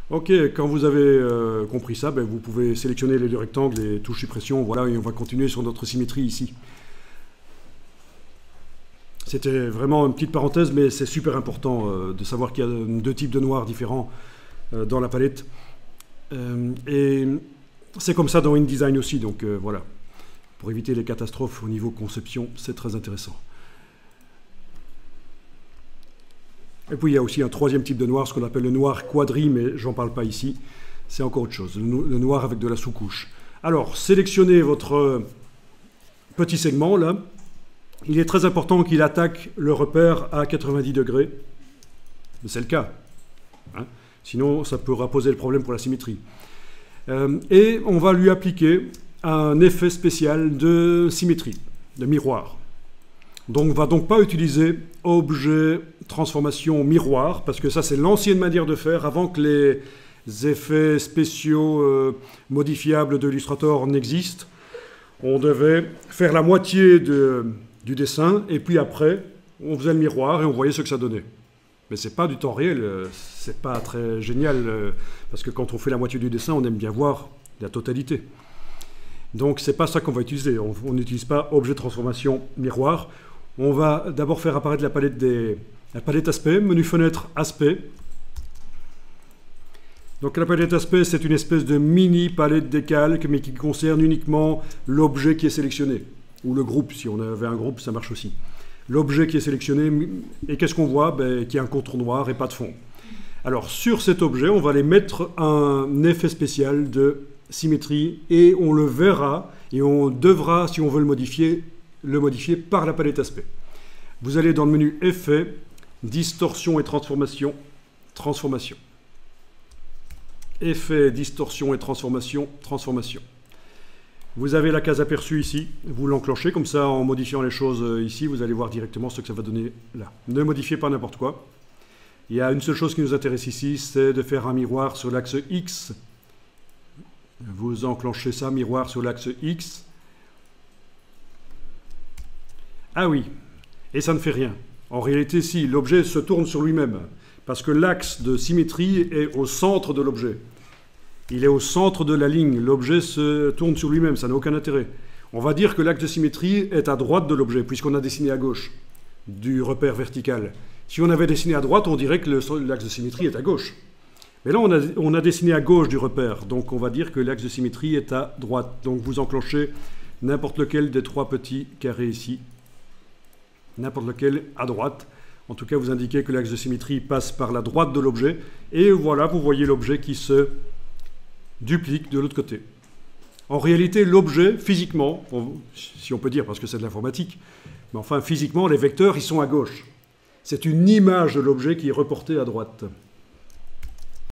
Ok, quand vous avez compris ça, ben, vous pouvez sélectionner les deux rectangles et touche suppression, voilà, et on va continuer sur notre symétrie ici. C'était vraiment une petite parenthèse, mais c'est super important de savoir qu'il y a deux types de noirs différents dans la palette. Et c'est comme ça dans InDesign aussi, donc voilà. Pour éviter les catastrophes au niveau conception, c'est très intéressant. Et puis il y a aussi un troisième type de noir, ce qu'on appelle le noir quadri, mais j'en parle pas ici. C'est encore autre chose, le noir avec de la sous-couche. Alors, sélectionnez votre petit segment là. Il est très important qu'il attaque le repère à 90 degrés. C'est le cas. Hein. Sinon, ça pourra poser le problème pour la symétrie. Et on va lui appliquer un effet spécial de symétrie, de miroir. Donc, on ne va donc pas utiliser objet transformation miroir, parce que ça, c'est l'ancienne manière de faire avant que les effets spéciaux modifiables de Illustrator n'existent. On devait faire la moitié du dessin, et puis après, on faisait le miroir et on voyait ce que ça donnait. Mais c'est pas du temps réel, c'est pas très génial, parce que quand on fait la moitié du dessin, on aime bien voir la totalité. Donc c'est pas ça qu'on va utiliser, on n'utilise pas objet transformation miroir. On va d'abord faire apparaître la palette aspect, menu fenêtre aspect. Donc la palette aspect, c'est une espèce de mini palette décalque, mais qui concerne uniquement l'objet qui est sélectionné. Ou le groupe, si on avait un groupe, ça marche aussi. L'objet qui est sélectionné, et qu'est-ce qu'on voit? Qu'il y a un contour noir et pas de fond. Alors sur cet objet, on va aller mettre un effet spécial de symétrie, et on le verra, et on devra, si on veut le modifier par la palette aspect. Vous allez dans le menu Effet, Distorsion et Transformation, Transformation. Effet, Distorsion et Transformation, Transformation. Vous avez la case aperçue ici, vous l'enclenchez, comme ça en modifiant les choses ici, vous allez voir directement ce que ça va donner là. Ne modifiez pas n'importe quoi. Il y a une seule chose qui nous intéresse ici, c'est de faire un miroir sur l'axe X. Vous enclenchez ça, miroir sur l'axe X. Ah oui, et ça ne fait rien. En réalité, si, l'objet se tourne sur lui-même, parce que l'axe de symétrie est au centre de l'objet. Il est au centre de la ligne, l'objet se tourne sur lui-même, ça n'a aucun intérêt. On va dire que l'axe de symétrie est à droite de l'objet, puisqu'on a dessiné à gauche du repère vertical. Si on avait dessiné à droite, on dirait que l'axe de symétrie est à gauche. Mais là, on a dessiné à gauche du repère, donc on va dire que l'axe de symétrie est à droite. Donc vous enclenchez n'importe lequel des trois petits carrés ici, n'importe lequel à droite. En tout cas, vous indiquez que l'axe de symétrie passe par la droite de l'objet, et voilà, vous voyez l'objet qui se duplique de l'autre côté. En réalité, l'objet, physiquement, si on peut dire, parce que c'est de l'informatique, mais enfin, physiquement, les vecteurs, ils sont à gauche. C'est une image de l'objet qui est reportée à droite.